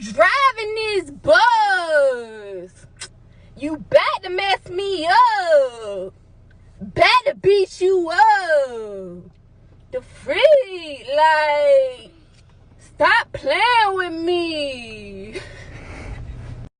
driving this bus. You about to mess me up. About to beat you up. The freak, like, stop playing with me.